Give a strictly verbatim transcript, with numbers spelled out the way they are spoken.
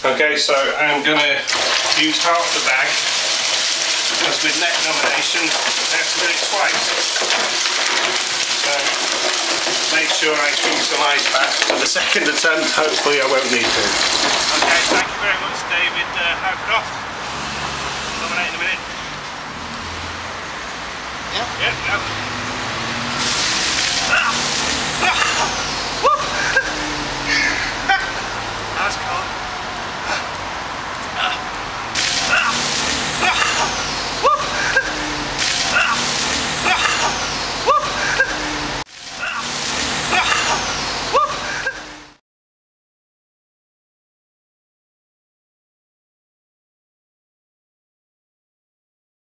Okay, so I'm going to use half the bag, because with neck nomination I have to do it twice. So make sure I drink some ice back for the second attempt. Hopefully I won't need to. Okay, thank you very much, David uh, Howcroft. Nominate in a minute. Yeah. Yeah, yeah.